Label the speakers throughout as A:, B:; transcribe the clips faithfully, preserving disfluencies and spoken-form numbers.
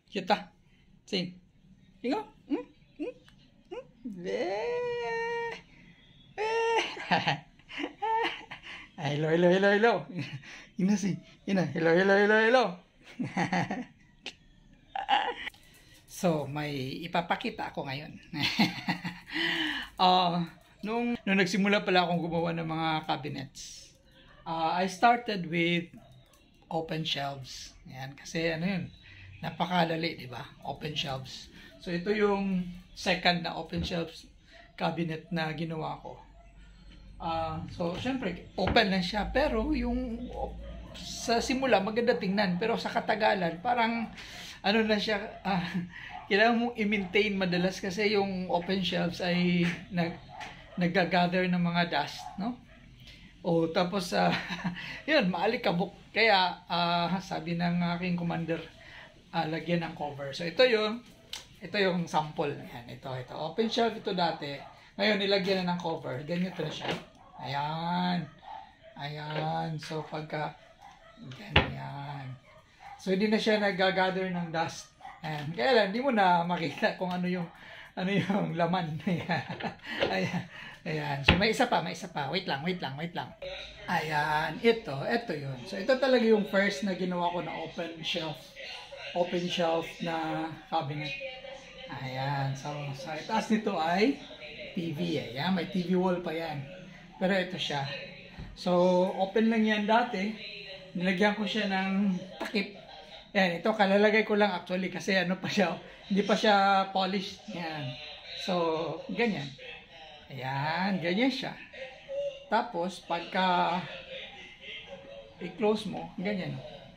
A: Kita. Sing. Ingo. Hmm? Hmm? Hmm? Eh. Eh. Hello, hello, hello, hello. Ina si. Ina. Hello, hello, hello, hello. So, may ipapakita ako ngayon. uh, nung, nung nagsimula pala akong gumawa ng mga cabinets, uh, I started with open shelves. Yan, kasi ano yun, napakadali, di ba? Open shelves. So, ito yung second na open shelves cabinet na ginawa ko. Uh, so, syempre, open lang siya. Pero, yung sa simula, maganda tingnan. Pero sa katagalan, parang, ano na siya, uh, kailangan mong i-maintain madalas kasi yung open shelves ay nag, nag-gather ng mga dust, no? O, tapos, uh, yun, maalikabok. Kaya, uh, sabi ng aking commander, uh, lagyan ng cover. So, ito yung, ito yung sample. Ayan, ito, ito. Open shelf ito dati. Ngayon, nilagyan na ng cover. Ganito na siya. Ayan. Ayan. So, pagka, ganyan. So, hindi na siya nag-gather ng dust. Ayan. Kaya lang, hindi mo na makita kung ano yung, ano yung laman. Ayan. Ayan. So, may isa pa, may isa pa. Wait lang, wait lang, wait lang. Ayan. Ito, ito yun. So, ito talaga yung first na ginawa ko na open shelf. Open shelf na cabinet. Ayan. So, sa itaas nito ay T V. Ayan. May T V wall pa yan. Pero ito siya. So, open lang yan dati. Nilagyan ko siya ng takip. Ayan. Ito, kalalagay ko lang actually kasi ano pa siya. Hindi pa siya polished. Ayan. So, ganyan. Ayan. Ganyan siya. Tapos, pagka i-close mo, ganyan.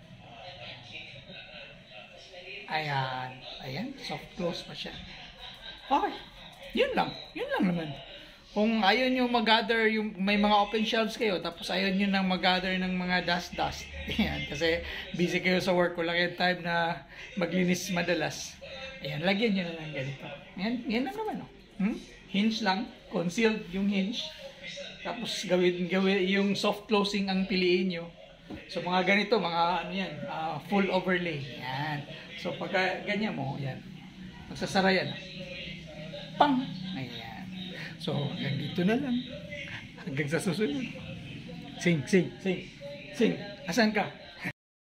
A: Ayan. Ayan. Soft close pa siya. Okay. Yun lang. Yun lang naman. Kung ayaw nyo mag-gather, yung may mga open shelves kayo, tapos ayaw nyo nang mag-gather ng mga dust-dust. Ayan. Kasi busy kayo sa work. Wala kayong time na maglinis madalas. Ayan. Lagyan nyo na lang ganito. Ayan. Yan lang naman. Oh. Hmm? Hinge lang. Concealed yung hinge. Tapos gawin, gawin yung soft closing ang piliin nyo. So mga ganito, mga ano yan, uh, full overlay. Yan. So pagka ganyan mo, yan. Magsasara yan. Pang! Ayan. So hanggang dito na lang. Hanggang sa susunod. Sing, sing, sing. Sing. Asan ka?